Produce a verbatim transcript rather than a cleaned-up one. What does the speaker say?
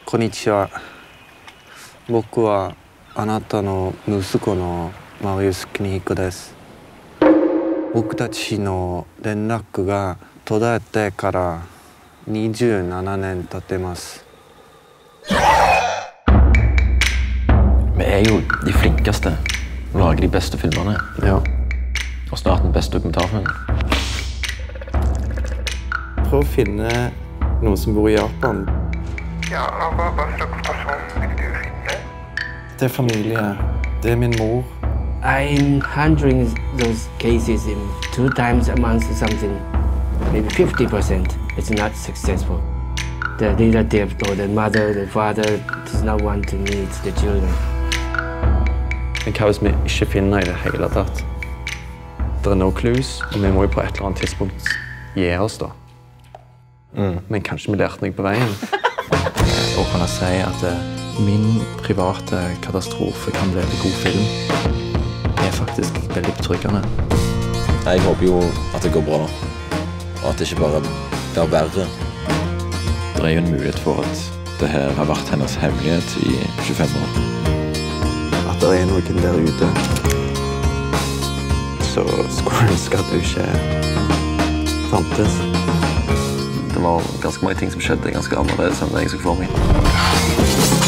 こんにちは。僕はあなたの息子のマリウス・フレリクです。僕たちの連絡が途絶えてからにじゅうななねん経ってます。 Vi er jo de flinkeste, lager de beste filmerne. Ja. Og snart den beste dokumentarfilmen. Prøv å finne noen som bor i Japan. Ja, hva, hva slags person vil du finne? Det er familie. Det er min mor. I'm handling those cases in two times a month or something. Maybe fifty percent. It's not successful. The relative or the mother, the father does not want to meet the children. Men hva hvis vi ikke finner i det hele tatt? Det er no clues, og vi må jo på et eller annet tidspunkt gi oss da. Mm. Men kanskje vi lærte noe på veien. Og kan jeg si at min private katastrofe kan bli en god film. Det er faktisk veldig betryggende. Jeg håper jo at det går bra, og at det ikke bare blir verre. Det er jo en mulighet for at det her har vært hennes hemmelighet i tjuefem år. At det er noen der ute, så skulle jeg ønske at du ikke fantes. Det var ganske mange ting som skjedde ganske annerledes enn det jeg så for meg.